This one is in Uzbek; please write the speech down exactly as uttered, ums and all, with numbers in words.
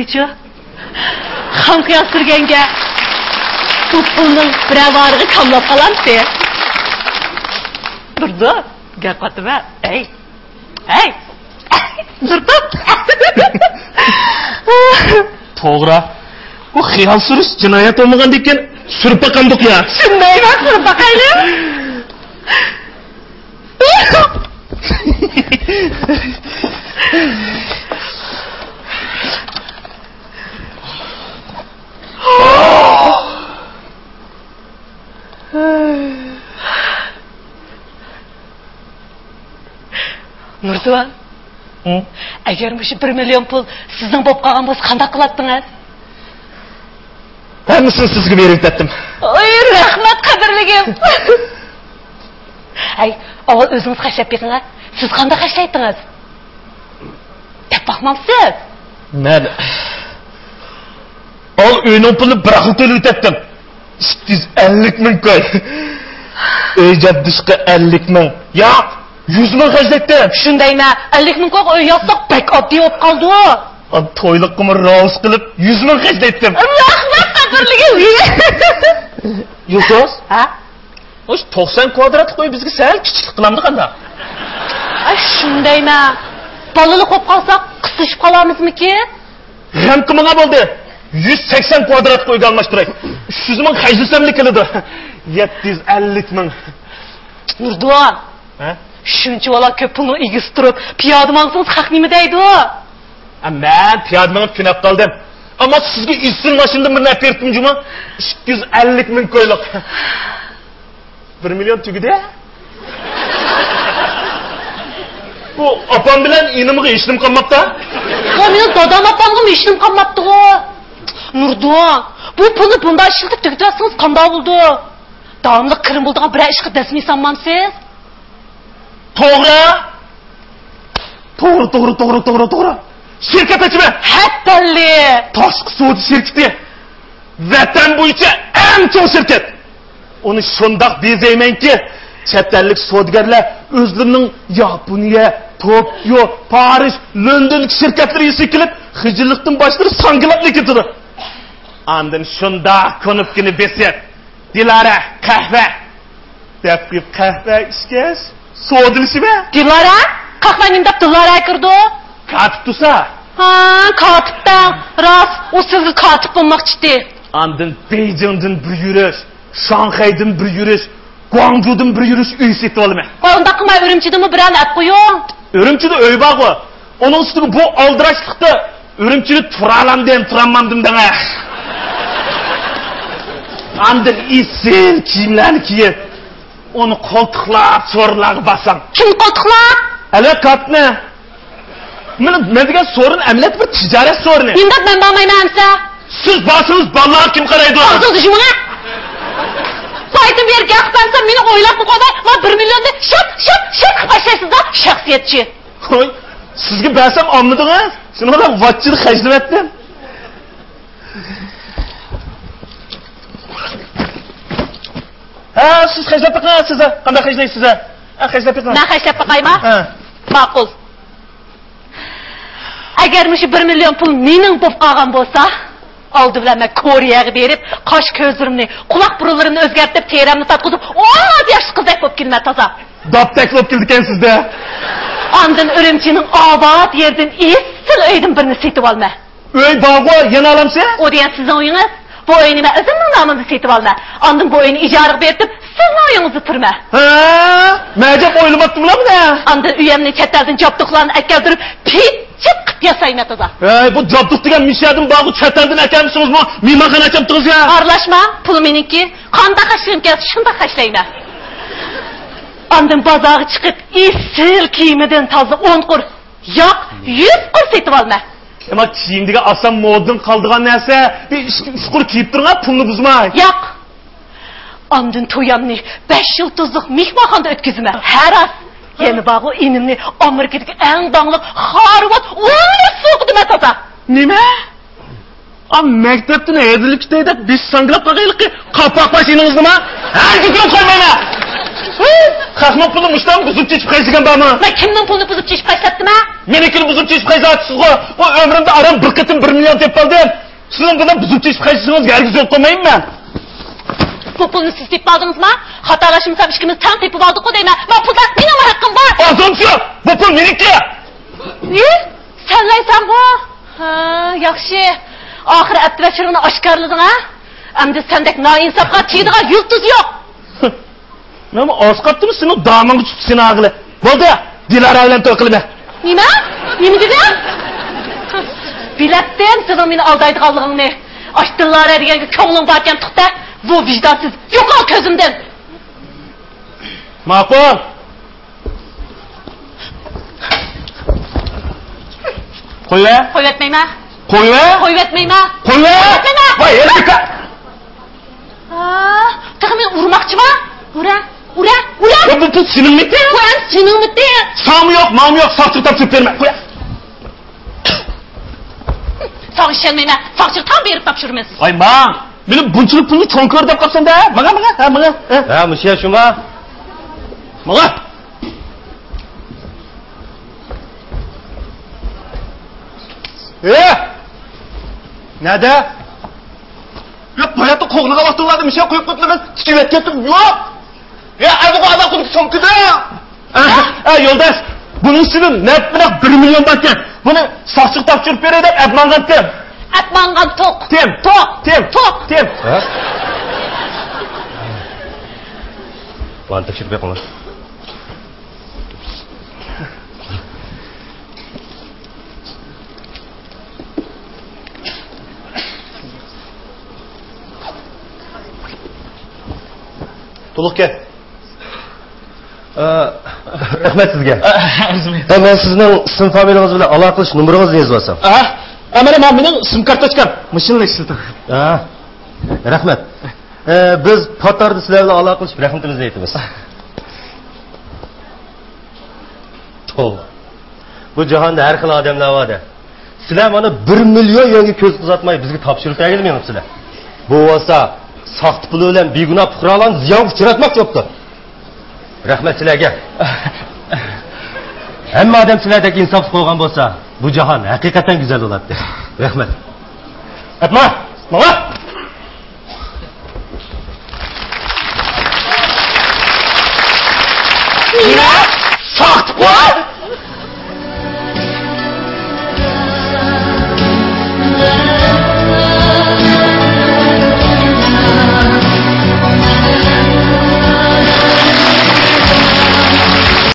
Şu Xanqıya sürgenge bu pulning biravarığı kamlab qalamsi. Durdu. Gel qatıma. Ey. Ey. Durdu. To'g'ri. Bu xiyol surish jinoyat bo'lmagan ekan, surib baqandiq ya. Shunday emas, surib baqaylik. Nursuvan, agar bu bir million pul sizning bo'lib qolgan bo'lsa, qanday qilardingiz? Hammasini sizga berib ketdim. Oy, rahmat qadrligim. Ay, avval o'zingiz xashlab bering. Siz qanday xashlaydingiz? Deb baxmamsiz? Men Al uyning pulini bir xil to'lab o'tdim. ikki yuz ellik ming qo'y. Uy jabdishqa ellik ming. Yo'q, yuz ming xajlatdim. Shundaymi? ellik ming qo'y uy yo'qsa bek oddiy bo'lib qoldi. An to'yliqimni roz qilib yuz ming xajlatdim. Rahmat qadrligim. Yo'qsiz? Ha? O'sh to'qson kvadrat qo'y bizga sal kichik qilamdi qanda? Ay, shundaymi? Balali qo'yib qolsak, qisishib qolamizmi-ki? Ham kimga bo'ldi? yuz sakson kvadrat qo'yga almashtiray. uch yuz ming xajlasamlik keladi. yetti yuz ellik ming. Nurduan. Ha? Shuncha vala ko'p pulni egis turib, piyoda mangsiz haq nima deydi? Men piyoda minib kunab qoldim. Ammo sizga izsiz mashinada bir narsa berdim juma. ikki yuz ellik ming qo'yliq. bir million tugidi. Bu opam bilan inimga ishlim qolmabdi. Ha, meni dadam opamga ishlim qolmabdi-ku. Nurduan, bu pulni bunda ishiltib tugitasiz qanday bo'ldi? Davomli qirin bo'ldigan bir ishga dasmi sanmamsiz? To'g'ri. To'g'ri, to'g'ri, to'g'ri, to'g'ri, to'g'ri. Shirkat ochma. Hattalli. Tashqi savdo shirkati. Vatan bo'yicha eng chong shirkat. Uni shundoq bezaymanki, chet ellik savdogarlar o'zlarining Yaponiya, Tokio, Parij, London shirkatlariga sekilib, xijillikdan boshlab sangilab ketdi. Andin shundoq konibgini besib, Dilara qahva deb qilib qahva ichgach, savdolashimi? Dilara? Qahvaning deb Dilara kirdi. Katib tursa? Ha, katibdan. Rost, u sizga katib bo'lmoqchi. Andin Beijingdan bir yurish, Shanghaydan bir yurish, Guangzhoudan bir yurish uy setib olma. Unda qilmay Urumchidimi biran at qo'ying. Urumchida uy bor-ku. Onun ustiga bu aldirashlikda Urumchida turalamdim, turamamdim dema. Andin isil kiyimlarni kiyib, uni qo'ltiqlab, so'rlarga basam. Kim qo'ltiqlab? Ala katni. Meni nima degan so'rin amaliyat bir tijorat so'rini. Endi men bormaymansa, siz borsangiz bolalar kim qaraydi? O'zingiz shunga. Saytim yerga aqsansa meni o'ylab qo'yday, va bir millionni shap shap shap qilib shaxsiyatchi. Qo'y, sizga bersam olmadingiz? Shuni bilan vachchini xajlamatdim. Ha, siz xajlab qo'yasiz, qanday xajlaysiz? Ha, xajlab qo'ying. Men xajlab qo'yaymi? Ha. Ma'qul. Agar mush bir million pul mening bo'lib qolgan bo'lsa, oldi bilan men Koreyaga berib, qosh ko'zlarimni, quloq burunlarimni o'zgartirib, teramni tatqizib, o'n yosh qizak bo'lib kelman toza. Doptak bo'lib keldi ekansizda. Andin Urumchining obod yerdan esil uydan birini setib olma. Uy bog'i yana olamsiz? O degan sizning uyingiz. Bu uyni men o'zimning nomimda setib olma. Andin bu uyni ijaraga berib, sizning uyingizda turma. Ha, majab o'ylamoqdimmi? Andin uyimni chetdan jobduqlarni akkaldirib, pitchib qilib yasayman toza. Ey, bu jobduq degan mishyadim bog'i chetdan akamsizmi? Mehmonxona ochibdingiz ya? Aralashma, pul meniki. Qanday xashlayim kelsa, shunday xashlayman. Andin bozorga chiqib, esil kiyimidan toza o'n qur, yo'q, yuz qur setib olma. Ama kiyimdagi asam moddan qoldigan narsa, bir uch qur kiyib turgan pulni buzmay. Yo'q. Andin to'yamni besh yıldızlıq mehmonxonada o'tkazma. Haras. Yana bog'i inimni Amerikadagi eng dongliq Harvard universitetida matata. Nima? Am maktabdan edilikda besh sanglab qolganlik qapoq mashinangiz nima? Har kim qo'ymayman. Xalqning pulini mushtam buzib ketib qaysigan bormi? Men kimning pulini buzib chishib qaysatdim ha? Menikini buzib ketib qaysatsizmi? O ömrümde aram bir qitim bir million deb qoldim. Sizning bilan buzib ketib qaysingizga hargiz yo'l qo'ymayman men. Bu pulni siz tepib oldingizmi? Xatolashimsam ikkimiz tan tepib oldik-ku deyman. Men puldan mening haqqim bor. Azamchi, bu pul meniki. E? Senlaysan bu? Ha, yaxshi. Oxir atvachirini oshkorlading ha? Endi sendek noinsofga tiydigan yulduz yo'q. Nima osqatdimi sening damingga tutib seni ag'li. Bo'ldi, Dilara bilan to'y qilma. Nima? Nima deding? Bilatdan sen meni aldaydiganligingni. Ashtillara deganga ko'nglim bor ekan to'xta. Bu vijdonsiz. Yo'qol ko'zimdan. Ma'qul. Qo'yva? Qo'yatmayman. Qo'yva? Qo'yatmayman. Qo'yva? Qo'yatmayman. Voy, erkak. Ha, tag'in men urmoqchiman. Ura, ura, ura. Bu pul seninmiki? Qo'yan seninmiki. Sami yo'q, ma'mi yo'q, saqchib topib berma. Qo'ya. Sağ işlenmeyme, sağçır tam berip tapşırmaz. Ay man, benim bunçuluk pulni cho'ng ko'r deb qolsan da. Maga, maga, ha, maga. Ha, mushiya shuma. Maga. E! Nada? Ya boyatda qo'g'liga vaqtladim, mushiya qo'yib qo'yibman. Tikib ketdim. Yo'q. Ya, aybu adam qo'yib cho'nkida. Ha, yo'ldosh. Bunun sizin net bilan bir milyon bakkan. Buni saqchiq topshirib beray deb atmangandim. Atmangan to'q. Tem, to'q, tem, to'q. Tem. Ha? Lan tekshirib qo'yinglar. To'liq kel. Rahmat sizga. Men sizning ism familiyangiz bilan aloqa qilish nomeringizni yozib olsam. Ha? Mana men mening sim kartochkam. Mashinani ishlatdim. Ha. Rahmat. E, biz Patarda sizlar bilan aloqa qilish rahmatimizni aytamiz. To'g'ri. Bu jahonda har xil odamlar bor. Sizlar mana bir million yanga ko'z uzatmay bizga topshirib berganmisiz? Bu bo'lsa saqt pul bilan begunoh fuqarolarni ziyon uchratmoqchi bo'libdi. Rahmat sizlarga. Hamma odam sizlardek insof qo'ygan bo'lsa, bu jahon haqiqatan go'zal bo'ladi. Rahmat. Atma, mana. Nima?